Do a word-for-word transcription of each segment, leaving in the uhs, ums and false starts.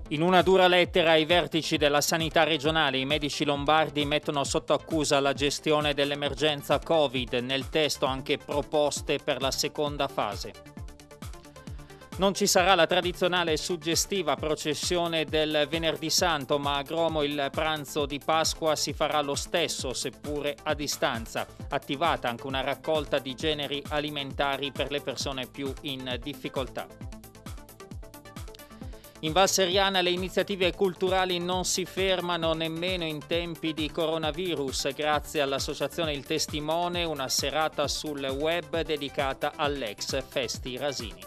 In una dura lettera ai vertici della sanità regionale, i medici lombardi mettono sotto accusa la gestione dell'emergenza Covid, nel testo anche proposte per la seconda fase. Non ci sarà la tradizionale e suggestiva processione del Venerdì Santo, ma a Gromo il pranzo di Pasqua si farà lo stesso, seppure a distanza. Attivata anche una raccolta di generi alimentari per le persone più in difficoltà. In Val Seriana le iniziative culturali non si fermano nemmeno in tempi di coronavirus. Grazie all'associazione Il Testimone, una serata sul web dedicata all'ex Festi Rasini.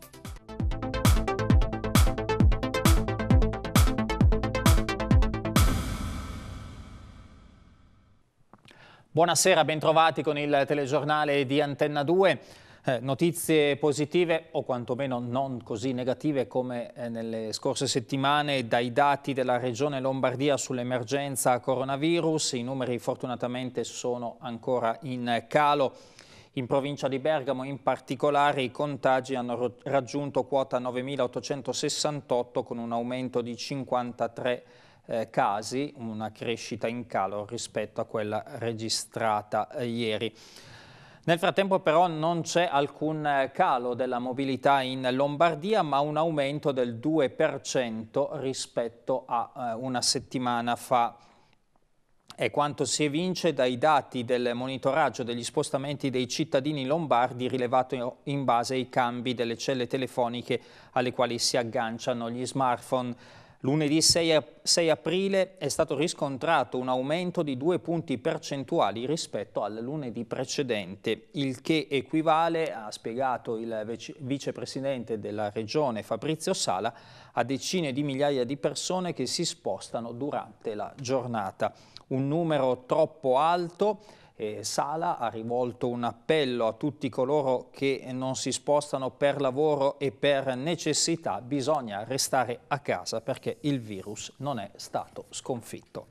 Buonasera, bentrovati con il telegiornale di Antenna due. Eh, notizie positive o quantomeno non così negative come eh, nelle scorse settimane dai dati della Regione Lombardia sull'emergenza coronavirus. I numeri fortunatamente sono ancora in calo. In provincia di Bergamo in particolare i contagi hanno raggiunto quota novemilaottocentosessantotto con un aumento di cinquantatré eh, casi, una crescita in calo rispetto a quella registrata eh, ieri. Nel frattempo però non c'è alcun calo della mobilità in Lombardia, ma un aumento del due per cento rispetto a eh, una settimana fa. È quanto si evince dai dati del monitoraggio degli spostamenti dei cittadini lombardi rilevato in base ai cambi delle celle telefoniche alle quali si agganciano gli smartphone. Lunedì sei aprile è stato riscontrato un aumento di due punti percentuali rispetto al lunedì precedente, il che equivale, ha spiegato il vicepresidente della Regione Fabrizio Sala, a decine di migliaia di persone che si spostano durante la giornata. Un numero troppo alto. E Sala ha rivolto un appello a tutti coloro che non si spostano per lavoro e per necessità. Bisogna restare a casa perché il virus non è stato sconfitto.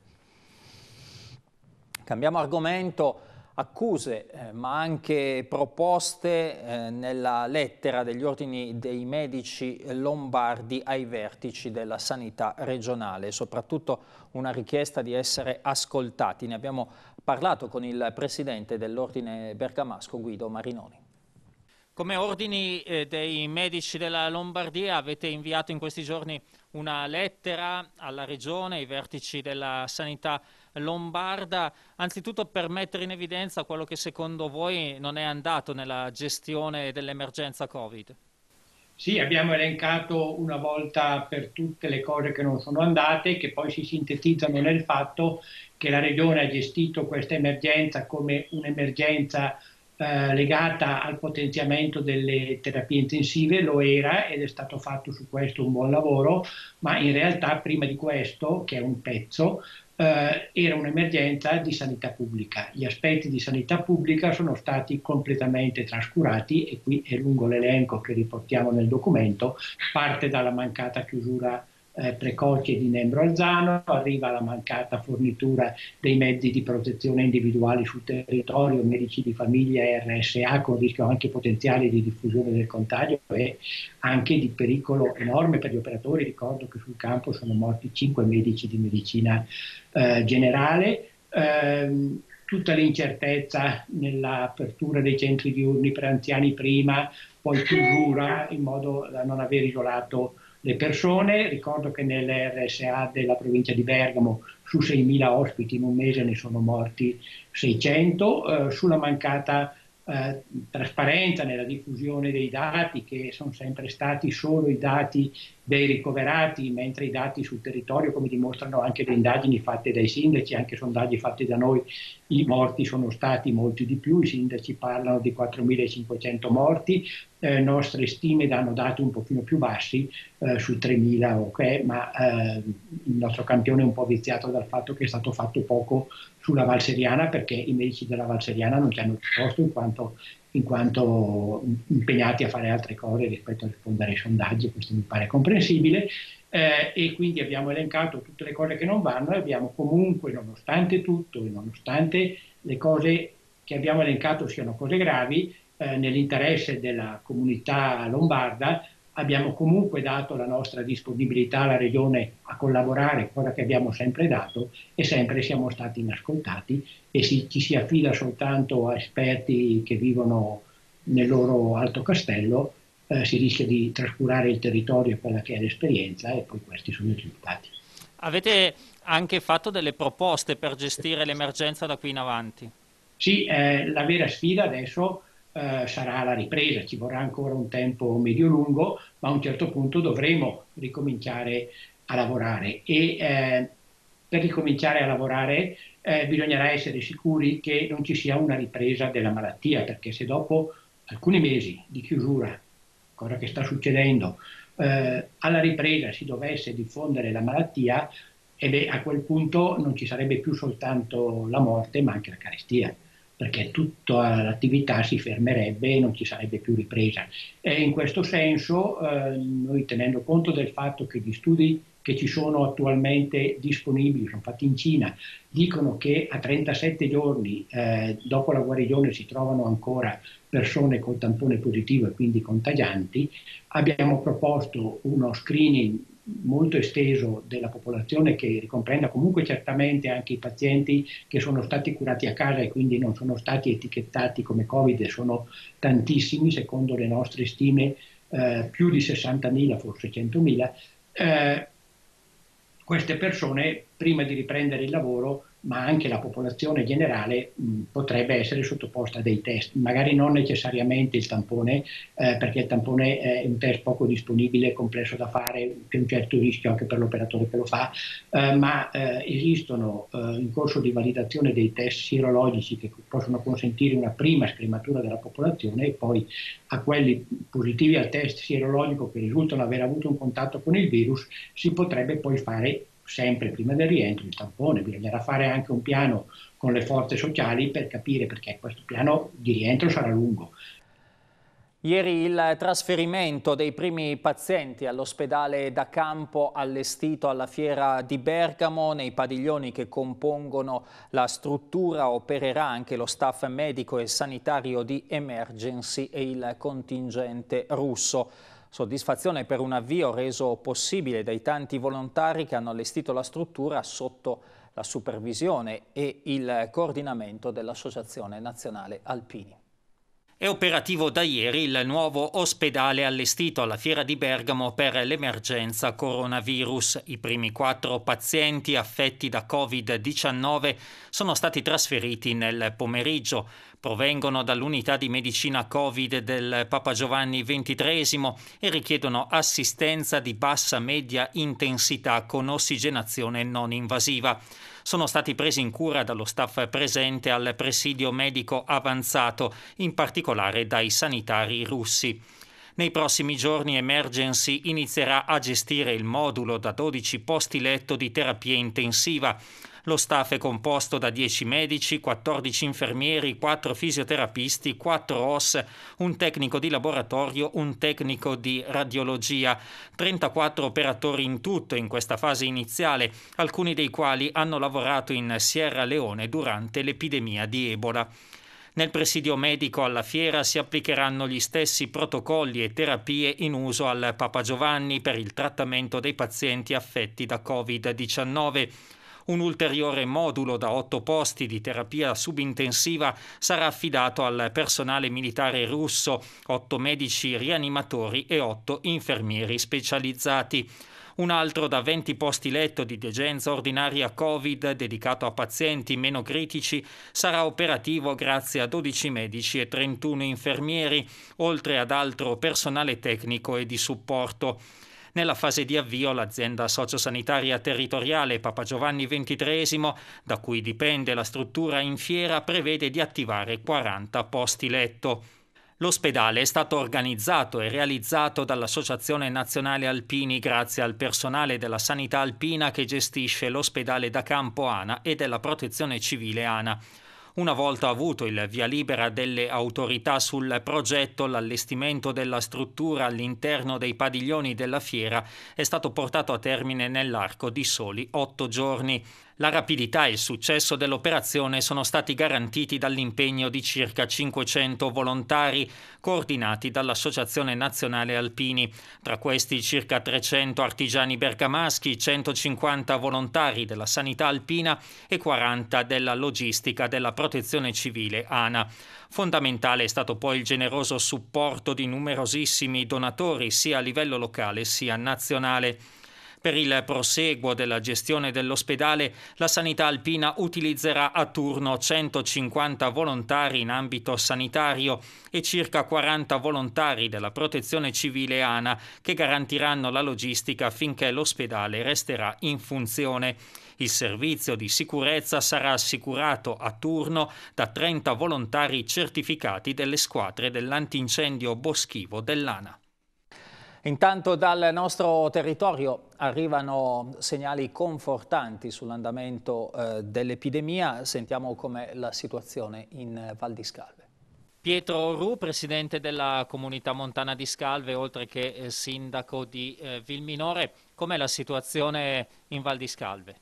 Cambiamo argomento. Accuse eh, ma anche proposte eh, nella lettera degli ordini dei medici lombardi ai vertici della sanità regionale, soprattutto una richiesta di essere ascoltati. Ne abbiamo parlato con il presidente dell'ordine bergamasco Guido Marinoni. Come ordini eh, dei medici della Lombardia avete inviato in questi giorni una lettera alla Regione, ai vertici della sanità lombarda, anzitutto per mettere in evidenza quello che secondo voi non è andato nella gestione dell'emergenza Covid. Sì, abbiamo elencato una volta per tutte le cose che non sono andate, che poi si sintetizzano nel fatto che la Regione ha gestito questa emergenza come un'emergenza eh, legata al potenziamento delle terapie intensive, lo era ed è stato fatto su questo un buon lavoro, ma in realtà prima di questo, che è un pezzo, eh, era un'emergenza di sanità pubblica. Gli aspetti di sanità pubblica sono stati completamente trascurati e qui è lungo l'elenco che riportiamo nel documento, parte dalla mancata chiusura Eh, precoce di Nembro Alzano, arriva alla mancata fornitura dei mezzi di protezione individuali sul territorio, medici di famiglia e R S A con rischio anche potenziale di diffusione del contagio e anche di pericolo enorme per gli operatori. Ricordo che sul campo sono morti cinque medici di medicina eh, generale. Eh, tutta l'incertezza nell'apertura dei centri diurni per anziani prima, poi chiusura in modo da non aver isolato le persone. Ricordo che nelle R S A della provincia di Bergamo su seimila ospiti in un mese ne sono morti seicento, eh, sulla mancata eh, trasparenza nella diffusione dei dati, che sono sempre stati solo i dati dei ricoverati, mentre i dati sul territorio, come dimostrano anche le indagini fatte dai sindaci, anche sondaggi fatti da noi, i morti sono stati molti di più, i sindaci parlano di quattromilacinquecento morti, eh, nostre stime danno dati un pochino più bassi, eh, sui tremila, ok, ma eh, il nostro campione è un po' viziato dal fatto che è stato fatto poco sulla Val Seriana, perché i medici della Val Seriana non ci hanno risposto in quanto in quanto impegnati a fare altre cose rispetto a rispondere ai sondaggi. Questo mi pare comprensibile, eh, e quindi abbiamo elencato tutte le cose che non vanno e abbiamo comunque, nonostante tutto e nonostante le cose che abbiamo elencato siano cose gravi, eh, nell'interesse della comunità lombarda Abbiamo comunque dato la nostra disponibilità alla Regione a collaborare, cosa che abbiamo sempre dato, e sempre siamo stati inascoltati e si, ci si affida soltanto a esperti che vivono nel loro alto castello, eh, si rischia di trascurare il territorio e quella che è l'esperienza, e poi questi sono i risultati. Avete anche fatto delle proposte per gestire l'emergenza da qui in avanti? Sì, eh, la vera sfida adesso eh, sarà la ripresa, ci vorrà ancora un tempo medio-lungo, ma a un certo punto dovremo ricominciare a lavorare e eh, per ricominciare a lavorare eh, bisognerà essere sicuri che non ci sia una ripresa della malattia, perché se dopo alcuni mesi di chiusura, cosa che sta succedendo, eh, alla ripresa si dovesse diffondere la malattia, e beh, a quel punto non ci sarebbe più soltanto la morte, ma anche la carestia, perché tutta l'attività si fermerebbe e non ci sarebbe più ripresa. E in questo senso, eh, noi tenendo conto del fatto che gli studi che ci sono attualmente disponibili, sono fatti in Cina, dicono che a trentasette giorni eh, dopo la guarigione si trovano ancora persone col tampone positivo e quindi contagianti, abbiamo proposto uno screening molto esteso della popolazione che ricomprenda comunque certamente anche i pazienti che sono stati curati a casa e quindi non sono stati etichettati come Covid, e sono tantissimi, secondo le nostre stime eh, più di sessantamila, forse centomila. Eh, queste persone, prima di riprendere il lavoro, ma anche la popolazione generale, mh, potrebbe essere sottoposta a dei test, magari non necessariamente il tampone, eh, perché il tampone è un test poco disponibile, complesso da fare, c'è un certo rischio anche per l'operatore che lo fa, eh, ma eh, esistono eh, in corso di validazione dei test sierologici che possono consentire una prima scrematura della popolazione, e poi a quelli positivi al test sierologico che risultano aver avuto un contatto con il virus si potrebbe poi fare sempre prima del rientro il tampone. Bisognerà fare anche un piano con le forze sociali per capire, perché questo piano di rientro sarà lungo. Ieri il trasferimento dei primi pazienti all'ospedale da campo allestito alla Fiera di Bergamo. Nei padiglioni che compongono la struttura opererà anche lo staff medico e sanitario di Emergency e il contingente russo. Soddisfazione per un avvio reso possibile dai tanti volontari che hanno allestito la struttura sotto la supervisione e il coordinamento dell'Associazione Nazionale Alpini. È operativo da ieri il nuovo ospedale allestito alla Fiera di Bergamo per l'emergenza coronavirus. I primi quattro pazienti affetti da Covid diciannove sono stati trasferiti nel pomeriggio. Provengono dall'unità di medicina Covid del Papa Giovanni ventitreesimo e richiedono assistenza di bassa media intensità con ossigenazione non invasiva. Sono stati presi in cura dallo staff presente al presidio medico avanzato, in particolare dai sanitari russi. Nei prossimi giorni Emergency inizierà a gestire il modulo da dodici posti letto di terapia intensiva. Lo staff è composto da dieci medici, quattordici infermieri, quattro fisioterapisti, quattro O S, un tecnico di laboratorio, un tecnico di radiologia, trentaquattro operatori in tutto in questa fase iniziale, alcuni dei quali hanno lavorato in Sierra Leone durante l'epidemia di Ebola. Nel presidio medico alla fiera si applicheranno gli stessi protocolli e terapie in uso al Papa Giovanni per il trattamento dei pazienti affetti da Covid diciannove. Un ulteriore modulo da otto posti di terapia subintensiva sarà affidato al personale militare russo, otto medici rianimatori e otto infermieri specializzati. Un altro da venti posti letto di degenza ordinaria Covid dedicato a pazienti meno critici sarà operativo grazie a dodici medici e trentuno infermieri, oltre ad altro personale tecnico e di supporto. Nella fase di avvio l'azienda sociosanitaria territoriale Papa Giovanni ventitreesimo, da cui dipende la struttura in fiera, prevede di attivare quaranta posti letto. L'ospedale è stato organizzato e realizzato dall'Associazione Nazionale Alpini grazie al personale della sanità alpina che gestisce l'ospedale da campo ANA e della protezione civile ANA. Una volta avuto il via libera delle autorità sul progetto, l'allestimento della struttura all'interno dei padiglioni della fiera è stato portato a termine nell'arco di soli otto giorni. La rapidità e il successo dell'operazione sono stati garantiti dall'impegno di circa cinquecento volontari coordinati dall'Associazione Nazionale Alpini. Tra questi circa trecento artigiani bergamaschi, centocinquanta volontari della sanità alpina e quaranta della logistica della protezione civile ANA. Fondamentale è stato poi il generoso supporto di numerosissimi donatori sia a livello locale sia nazionale. Per il proseguo della gestione dell'ospedale, la sanità alpina utilizzerà a turno centocinquanta volontari in ambito sanitario e circa quaranta volontari della protezione civile ANA che garantiranno la logistica finché l'ospedale resterà in funzione. Il servizio di sicurezza sarà assicurato a turno da trenta volontari certificati delle squadre dell'antincendio boschivo dell'ANA. Intanto dal nostro territorio arrivano segnali confortanti sull'andamento eh, dell'epidemia. Sentiamo com'è la situazione in Val di Scalve. Pietro Ru, presidente della comunità montana di Scalve, oltre che eh, sindaco di eh, Vilminore, com'è la situazione in Val di Scalve?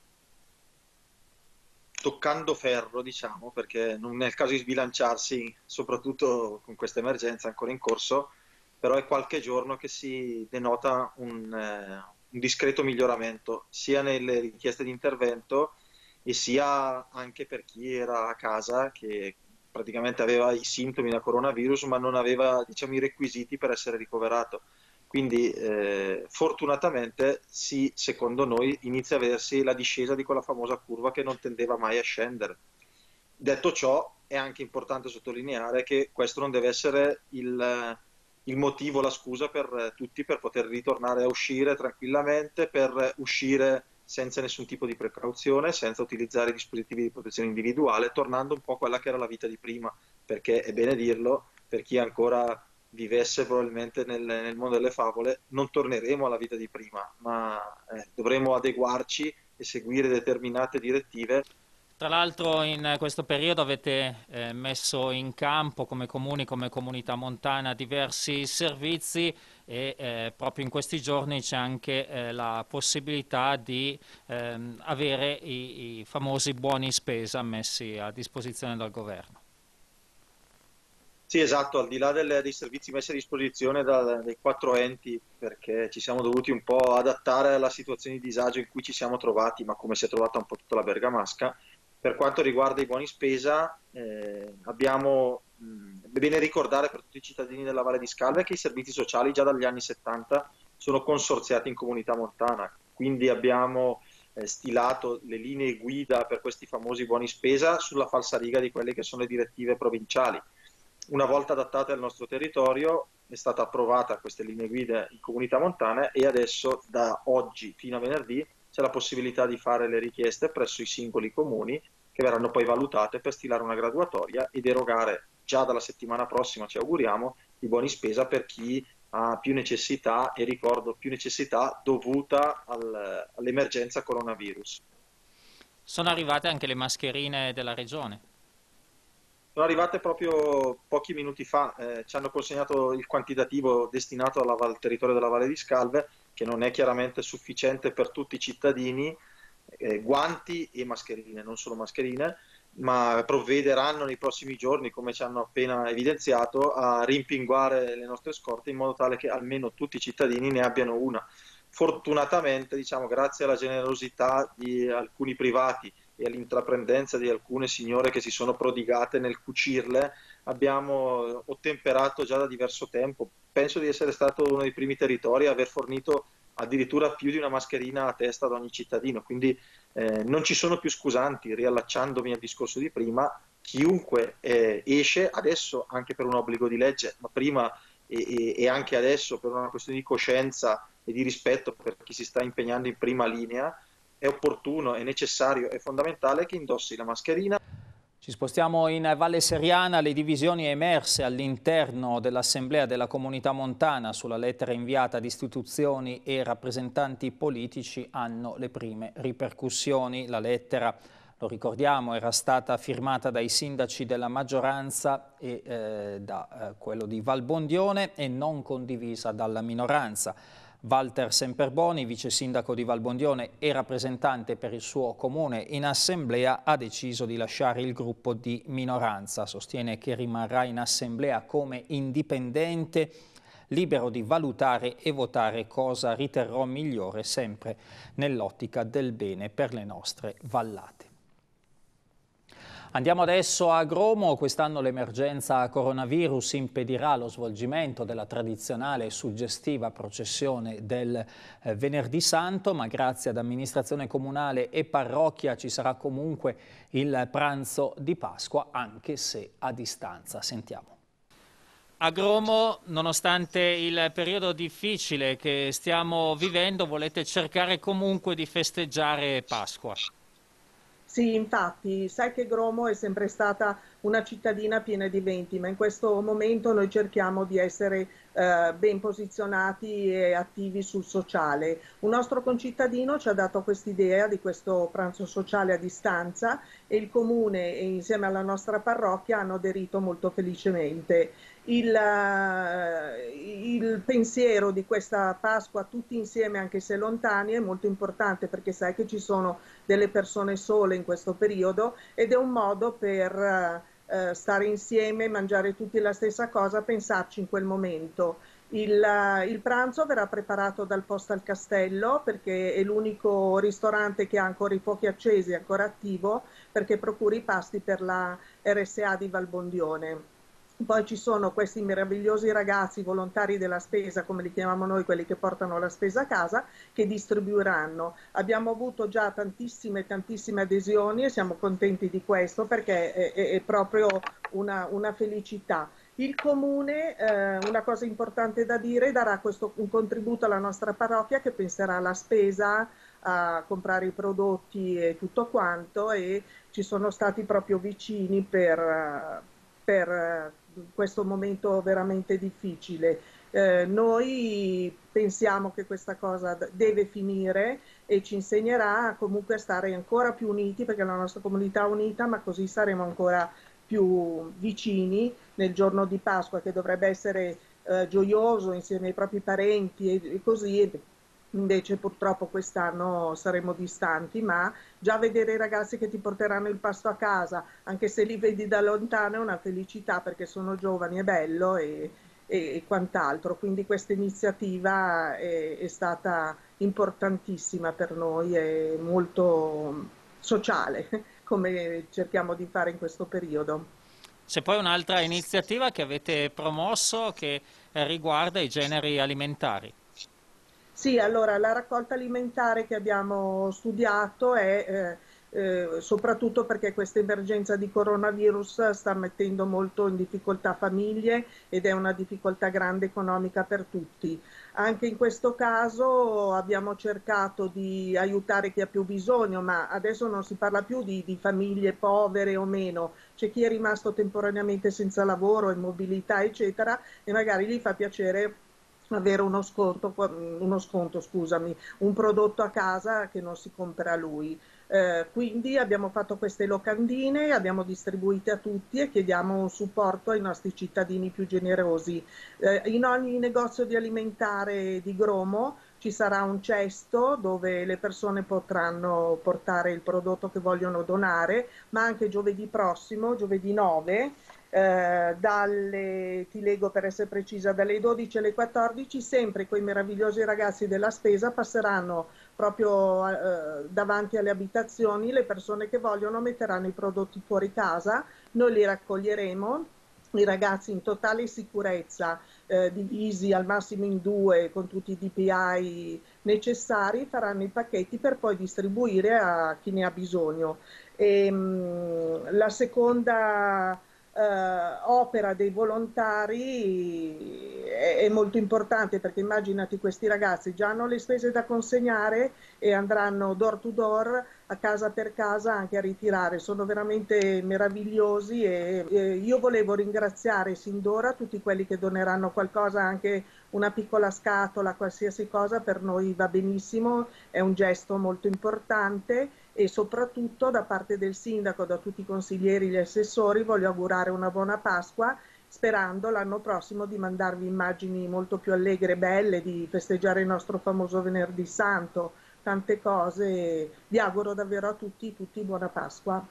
Toccando ferro, diciamo, perché non è il caso di sbilanciarsi, soprattutto con questa emergenza ancora in corso, però è qualche giorno che si denota un, eh, un discreto miglioramento, sia nelle richieste di intervento e sia anche per chi era a casa, che praticamente aveva i sintomi da coronavirus, ma non aveva, diciamo, i requisiti per essere ricoverato. Quindi eh, fortunatamente sì, secondo noi inizia a vedersi la discesa di quella famosa curva che non tendeva mai a scendere. Detto ciò, è anche importante sottolineare che questo non deve essere il, il motivo, la scusa per tutti per poter ritornare a uscire tranquillamente, per uscire senza nessun tipo di precauzione, senza utilizzare i dispositivi di protezione individuale, tornando un po' a quella che era la vita di prima, perché è bene dirlo, per chi ancora vivesse probabilmente nel, nel mondo delle favole, non torneremo alla vita di prima, ma eh, dovremo adeguarci e seguire determinate direttive. Tra l'altro in questo periodo avete eh, messo in campo come comuni, come comunità montana diversi servizi e eh, proprio in questi giorni c'è anche eh, la possibilità di ehm, avere i, i famosi buoni spesa messi a disposizione dal governo. Sì, esatto, al di là delle, dei servizi messi a disposizione da, dai quattro enti, perché ci siamo dovuti un po' adattare alla situazione di disagio in cui ci siamo trovati, ma come si è trovata un po' tutta la bergamasca. Per quanto riguarda i buoni spesa, eh, abbiamo, mh, è bene ricordare per tutti i cittadini della Valle di Scalve che i servizi sociali già dagli anni settanta sono consorziati in comunità montana, quindi abbiamo eh, stilato le linee guida per questi famosi buoni spesa sulla falsariga di quelle che sono le direttive provinciali. Una volta adattate al nostro territorio è stata approvata queste linee guida in comunità montana e adesso da oggi fino a venerdì c'è la possibilità di fare le richieste presso i singoli comuni che verranno poi valutate per stilare una graduatoria ed erogare già dalla settimana prossima, ci auguriamo, i buoni spesa per chi ha più necessità e ricordo più necessità dovuta al, all'emergenza coronavirus. Sono arrivate anche le mascherine della regione? Sono arrivate proprio pochi minuti fa, eh, ci hanno consegnato il quantitativo destinato alla, al territorio della Valle di Scalve, che non è chiaramente sufficiente per tutti i cittadini, eh, guanti e mascherine, non solo mascherine, ma provvederanno nei prossimi giorni, come ci hanno appena evidenziato, a rimpinguare le nostre scorte in modo tale che almeno tutti i cittadini ne abbiano una. Fortunatamente, diciamo, grazie alla generosità di alcuni privati e all'intraprendenza di alcune signore che si sono prodigate nel cucirle, abbiamo ottemperato già da diverso tempo. Penso di essere stato uno dei primi territori a aver fornito addirittura più di una mascherina a testa ad ogni cittadino, quindi eh, non ci sono più scusanti. Riallacciandomi al discorso di prima, chiunque eh, esce adesso anche per un obbligo di legge, ma prima e, e, e anche adesso per una questione di coscienza e di rispetto per chi si sta impegnando in prima linea, è opportuno, è necessario, è fondamentale che indossi la mascherina. Ci spostiamo in Valle Seriana. Le divisioni emerse all'interno dell'Assemblea della Comunità Montana sulla lettera inviata ad istituzioni e rappresentanti politici hanno le prime ripercussioni. La lettera, lo ricordiamo, era stata firmata dai sindaci della maggioranza e eh, da eh, quello di Valbondione e non condivisa dalla minoranza. Walter Semperboni, vice sindaco di Valbondione e rappresentante per il suo comune in assemblea, ha deciso di lasciare il gruppo di minoranza. Sostiene che rimarrà in assemblea come indipendente, libero di valutare e votare cosa riterrò migliore, sempre nell'ottica del bene per le nostre vallate. Andiamo adesso a Gromo. Quest'anno l'emergenza coronavirus impedirà lo svolgimento della tradizionale e suggestiva processione del eh, Venerdì Santo, ma grazie ad amministrazione comunale e parrocchia ci sarà comunque il pranzo di Pasqua, anche se a distanza. Sentiamo. A Gromo, nonostante il periodo difficile che stiamo vivendo, volete cercare comunque di festeggiare Pasqua. Sì, infatti, sai che Gromo è sempre stata una cittadina piena di eventi, ma in questo momento noi cerchiamo di essere eh, ben posizionati e attivi sul sociale. Un nostro concittadino ci ha dato quest'idea di questo pranzo sociale a distanza e il comune e insieme alla nostra parrocchia hanno aderito molto felicemente. Il, il pensiero di questa Pasqua tutti insieme, anche se lontani, è molto importante perché sai che ci sono delle persone sole in questo periodo ed è un modo per eh, stare insieme, mangiare tutti la stessa cosa, pensarci in quel momento. Il, il pranzo verrà preparato dal Postal Castello perché è l'unico ristorante che ha ancora i fuochi accesi, ancora attivo, perché procura i pasti per la R S A di Valbondione. Poi ci sono questi meravigliosi ragazzi volontari della spesa, come li chiamiamo noi, quelli che portano la spesa a casa, che distribuiranno. Abbiamo avuto già tantissime, tantissime adesioni e siamo contenti di questo perché è, è, è proprio una, una felicità. Il comune, eh, una cosa importante da dire, darà questo, un contributo alla nostra parrocchia che penserà alla spesa, a comprare i prodotti e tutto quanto, e ci sono stati proprio vicini per, per questo momento veramente difficile. Eh, noi pensiamo che questa cosa deve finire e ci insegnerà comunque a stare ancora più uniti, perché la nostra comunità è unita, ma così saremo ancora più vicini nel giorno di Pasqua, che dovrebbe essere eh, gioioso insieme ai propri parenti e, e così. Invece purtroppo quest'anno saremo distanti, ma già vedere i ragazzi che ti porteranno il pasto a casa, anche se li vedi da lontano, è una felicità perché sono giovani, è bello e, e, e quant'altro. Quindi questa iniziativa è, è stata importantissima per noi, è molto sociale, come cerchiamo di fare in questo periodo. C'è poi un'altra iniziativa che avete promosso che riguarda i generi alimentari. Sì, allora la raccolta alimentare che abbiamo studiato è eh, eh, soprattutto perché questa emergenza di coronavirus sta mettendo molto in difficoltà famiglie ed è una difficoltà grande economica per tutti. Anche in questo caso abbiamo cercato di aiutare chi ha più bisogno, ma adesso non si parla più di, di famiglie povere o meno, c'è chi è rimasto temporaneamente senza lavoro, immobilità eccetera, e magari gli fa piacere avere uno sconto, uno sconto, scusami, un prodotto a casa che non si compra lui. Eh, quindi abbiamo fatto queste locandine, abbiamo distribuite a tutti e chiediamo un supporto ai nostri cittadini più generosi. Eh, in ogni negozio di alimentare di Gromo ci sarà un cesto dove le persone potranno portare il prodotto che vogliono donare, ma anche giovedì prossimo, giovedì nove, Eh, dalle, ti leggo per essere precisa, dalle dodici alle quattordici, sempre quei meravigliosi ragazzi della spesa passeranno proprio eh, davanti alle abitazioni, le persone che vogliono metteranno i prodotti fuori casa, noi li raccoglieremo, i ragazzi in totale sicurezza, eh, divisi al massimo in due con tutti i D P I necessari, faranno i pacchetti per poi distribuire a chi ne ha bisogno. E, mh, la seconda Uh, opera dei volontari è, è molto importante, perché immaginati, questi ragazzi già hanno le spese da consegnare e andranno door to door, a casa per casa, anche a ritirare. Sono veramente meravigliosi e, e io volevo ringraziare sin d'ora tutti quelli che doneranno qualcosa, anche una piccola scatola, qualsiasi cosa per noi va benissimo, è un gesto molto importante. E soprattutto da parte del sindaco, da tutti i consiglieri e gli assessori, voglio augurare una buona Pasqua sperando l'anno prossimo di mandarvi immagini molto più allegre e belle, di festeggiare il nostro famoso Venerdì Santo, tante cose. Vi auguro davvero a tutti, tutti buona Pasqua.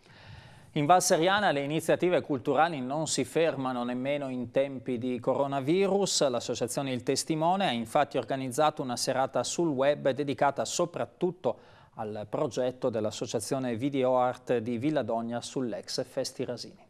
In Val Seriana le iniziative culturali non si fermano nemmeno in tempi di coronavirus. L'associazione Il Testimone ha infatti organizzato una serata sul web dedicata soprattutto al progetto dell'associazione Video Art di Villadogna sull'ex Festi Rasini.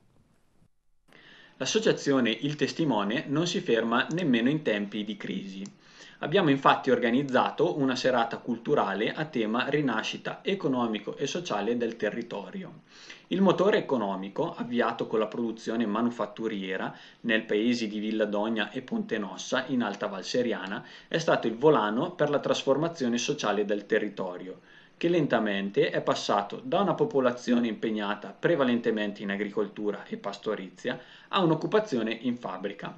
L'associazione Il Testimone non si ferma nemmeno in tempi di crisi. Abbiamo infatti organizzato una serata culturale a tema rinascita economico e sociale del territorio. Il motore economico, avviato con la produzione manufatturiera nel paesi di Villadogna e Pontenossa in Alta Val Seriana, è stato il volano per la trasformazione sociale del territorio, che lentamente è passato da una popolazione impegnata prevalentemente in agricoltura e pastorizia a un'occupazione in fabbrica.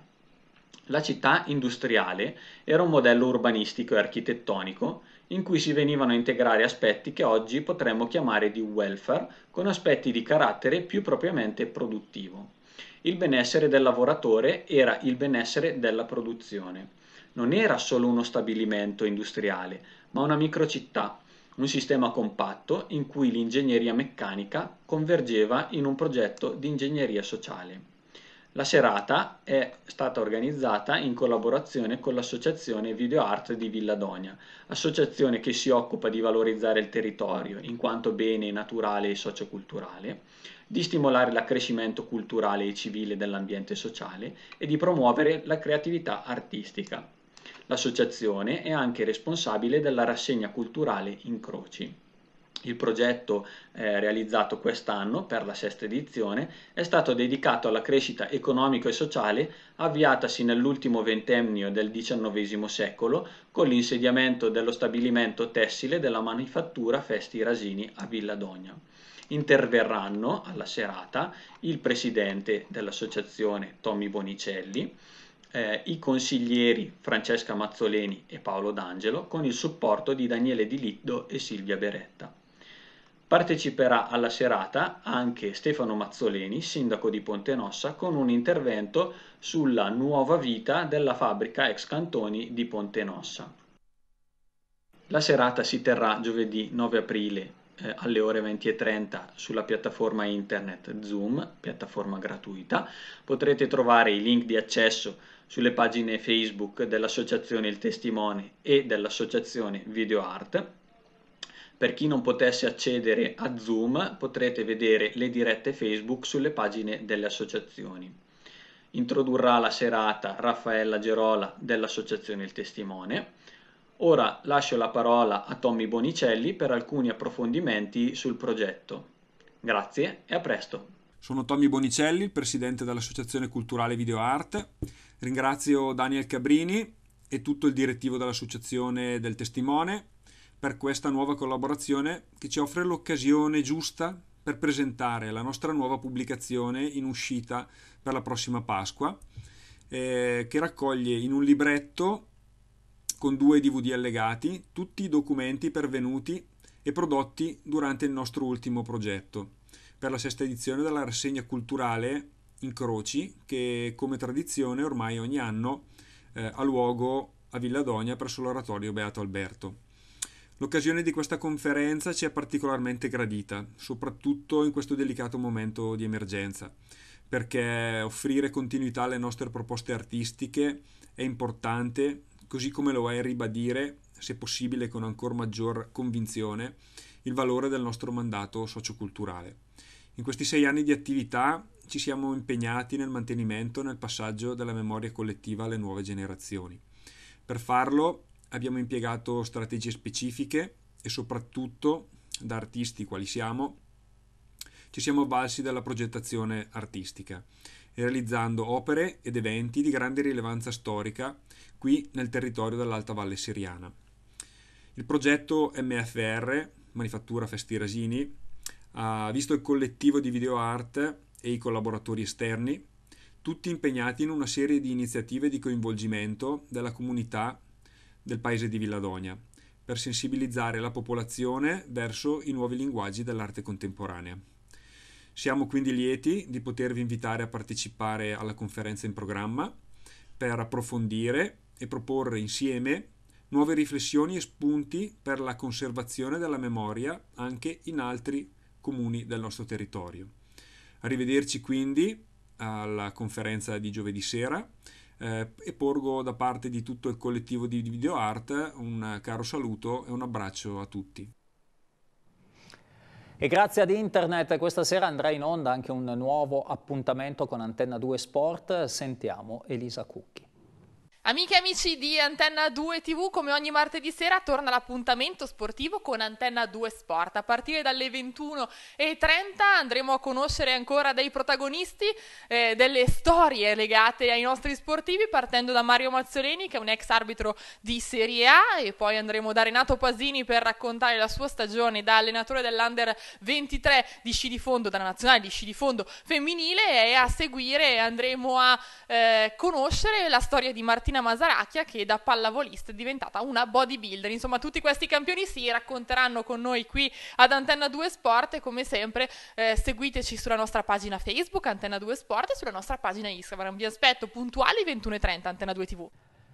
La città industriale era un modello urbanistico e architettonico in cui si venivano a integrare aspetti che oggi potremmo chiamare di welfare con aspetti di carattere più propriamente produttivo. Il benessere del lavoratore era il benessere della produzione. Non era solo uno stabilimento industriale, ma una microcittà, un sistema compatto in cui l'ingegneria meccanica convergeva in un progetto di ingegneria sociale. La serata è stata organizzata in collaborazione con l'associazione Video Art di Villadogna, associazione che si occupa di valorizzare il territorio in quanto bene naturale e socioculturale, di stimolare l'accrescimento culturale e civile dell'ambiente sociale e di promuovere la creatività artistica. L'associazione è anche responsabile della rassegna culturale Incroci. Il progetto eh, realizzato quest'anno per la sesta edizione è stato dedicato alla crescita economico e sociale avviatasi nell'ultimo ventennio del diciannovesimo secolo con l'insediamento dello stabilimento tessile della manifattura Festi Rasini a Villadogna. Interverranno alla serata il presidente dell'associazione Tommy Bonicelli, eh, i consiglieri Francesca Mazzoleni e Paolo D'Angelo con il supporto di Daniele Di Litto e Silvia Beretta. Parteciperà alla serata anche Stefano Mazzoleni, sindaco di Pontenossa, con un intervento sulla nuova vita della fabbrica ex Cantoni di Pontenossa. La serata si terrà giovedì nove aprile eh, alle ore venti e trenta sulla piattaforma internet Zoom, piattaforma gratuita. Potrete trovare i link di accesso sulle pagine Facebook dell'associazione Il Testimone e dell'associazione Video Art. Per chi non potesse accedere a Zoom potrete vedere le dirette Facebook sulle pagine delle associazioni. Introdurrà la serata Raffaella Gerola dell'associazione Il Testimone. Ora lascio la parola a Tommy Bonicelli per alcuni approfondimenti sul progetto. Grazie e a presto. Sono Tommy Bonicelli, il presidente dell'Associazione Culturale Video Art. Ringrazio Daniel Cabrini e tutto il direttivo dell'Associazione del Testimone per questa nuova collaborazione che ci offre l'occasione giusta per presentare la nostra nuova pubblicazione in uscita per la prossima Pasqua, eh, che raccoglie in un libretto con due D V D allegati tutti i documenti pervenuti e prodotti durante il nostro ultimo progetto per la sesta edizione della rassegna culturale Incroci, che come tradizione ormai ogni anno eh, ha luogo a Villadogna presso l'oratorio Beato Alberto. L'occasione di questa conferenza ci è particolarmente gradita, soprattutto in questo delicato momento di emergenza, perché offrire continuità alle nostre proposte artistiche è importante, così come lo è ribadire, se possibile con ancora maggior convinzione, il valore del nostro mandato socioculturale. In questi sei anni di attività ci siamo impegnati nel mantenimento e nel passaggio della memoria collettiva alle nuove generazioni. Per farlo abbiamo impiegato strategie specifiche e soprattutto, da artisti quali siamo, ci siamo avvalsi della progettazione artistica, realizzando opere ed eventi di grande rilevanza storica qui nel territorio dell'Alta Valle Seriana. Il progetto M F R, Manifattura Festi Rasini, ha visto il collettivo di Video Art e i collaboratori esterni, tutti impegnati in una serie di iniziative di coinvolgimento della comunità del paese di Villadogna, per sensibilizzare la popolazione verso i nuovi linguaggi dell'arte contemporanea. Siamo quindi lieti di potervi invitare a partecipare alla conferenza in programma per approfondire e proporre insieme nuove riflessioni e spunti per la conservazione della memoria anche in altri comuni del nostro territorio. Arrivederci quindi alla conferenza di giovedì sera eh, e porgo da parte di tutto il collettivo di VideoArt un caro saluto e un abbraccio a tutti. E grazie ad internet questa sera andrà in onda anche un nuovo appuntamento con Antenna due Sport. Sentiamo Elisa Cucchi. Amiche e amici di Antenna due tivù, come ogni martedì sera torna l'appuntamento sportivo con Antenna due Sport. A partire dalle ventuno e trenta andremo a conoscere ancora dei protagonisti, eh, delle storie legate ai nostri sportivi, partendo da Mario Mazzoleni, che è un ex arbitro di Serie A, e poi andremo da Renato Pasini per raccontare la sua stagione da allenatore dell'Under ventitré di sci di fondo, dalla nazionale di sci di fondo femminile, e a seguire andremo a eh, conoscere la storia di Martina Masaracchia, che da pallavolista è diventata una bodybuilder. Insomma, tutti questi campioni si racconteranno con noi qui ad Antenna due Sport, e come sempre eh, seguiteci sulla nostra pagina Facebook Antenna due Sport e sulla nostra pagina Instagram. Vi aspetto puntuali ventuno e trenta Antenna due tivù.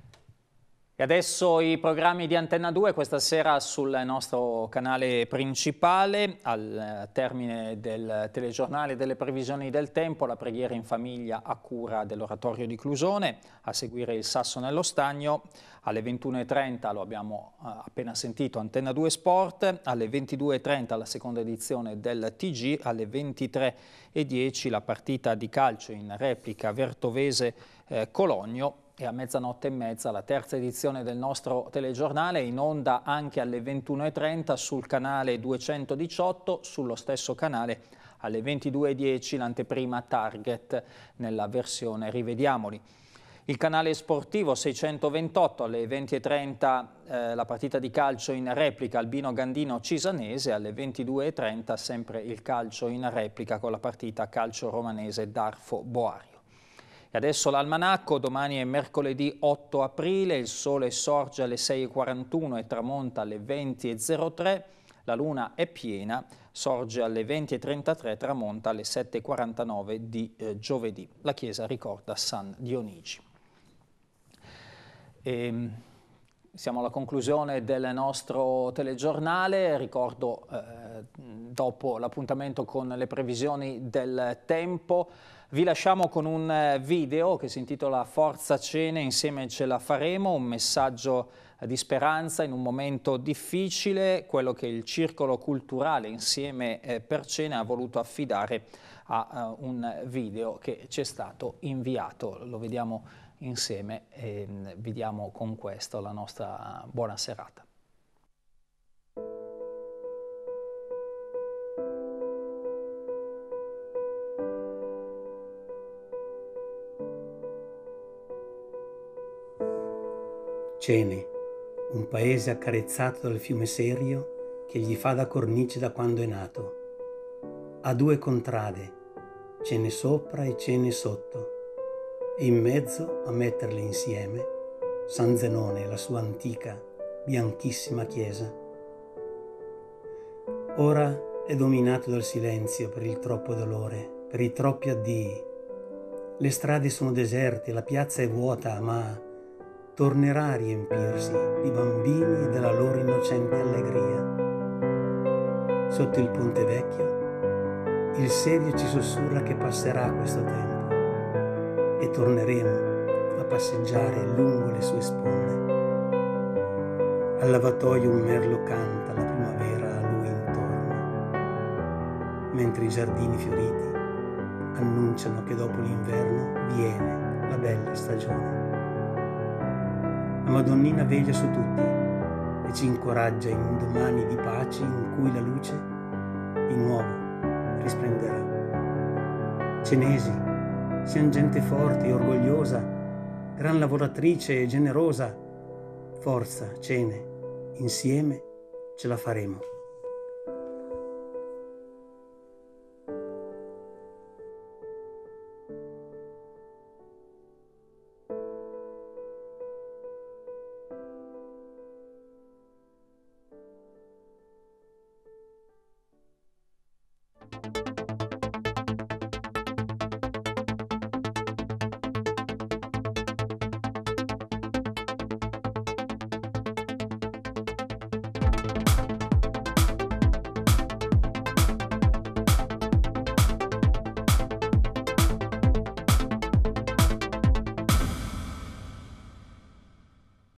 E adesso i programmi di Antenna due questa sera sul nostro canale principale. Al termine del telegiornale delle previsioni del tempo, la preghiera in famiglia a cura dell'oratorio di Clusone, a seguire il Sasso nello Stagno. Alle ventuno e trenta, lo abbiamo appena sentito, Antenna due Sport. Alle ventidue e trenta la seconda edizione del T G. Alle ventitré e dieci la partita di calcio in replica Vertovese-Cologno. E a mezzanotte e mezza la terza edizione del nostro telegiornale, in onda anche alle ventuno e trenta sul canale duecentodiciotto, sullo stesso canale alle ventidue e dieci l'anteprima Target nella versione Rivediamoli. Il canale sportivo seicentoventotto alle venti e trenta eh, la partita di calcio in replica Albino Gandino Cisanese, alle ventidue e trenta sempre il calcio in replica con la partita calcio romanese Darfo Boario. E adesso l'almanacco. Domani è mercoledì otto aprile, il sole sorge alle sei e quarantuno e tramonta alle venti e zero tre, la luna è piena, sorge alle venti e trentatré, tramonta alle sette e quarantanove di eh, giovedì. La chiesa ricorda San Dionigi. E siamo alla conclusione del nostro telegiornale. Ricordo, eh, dopo l'appuntamento con le previsioni del tempo, vi lasciamo con un video che si intitola Forza Cene, insieme ce la faremo, un messaggio di speranza in un momento difficile, quello che il Circolo Culturale Insieme per Cene ha voluto affidare a uh, un video che ci è stato inviato. Lo vediamo insieme e vi diamo con questo la nostra buona serata. Cene, un paese accarezzato dal fiume Serio che gli fa da cornice da quando è nato. Ha due contrade, Cene sopra e Cene sotto, e in mezzo, a metterle insieme, San Zenone e la sua antica, bianchissima chiesa. Ora è dominato dal silenzio per il troppo dolore, per i troppi addii. Le strade sono deserte, la piazza è vuota, ma tornerà a riempirsi di bambini e della loro innocente allegria. Sotto il ponte vecchio, il Serio ci sussurra che passerà questo tempo e torneremo a passeggiare lungo le sue sponde. Al lavatoio un merlo canta la primavera a lui intorno, mentre i giardini fioriti annunciano che dopo l'inverno viene la bella stagione. La Madonnina veglia su tutti e ci incoraggia in un domani di pace in cui la luce di nuovo risplenderà. Cenesi, siamo gente forte e orgogliosa, gran lavoratrice e generosa. Forza, Cene, insieme ce la faremo.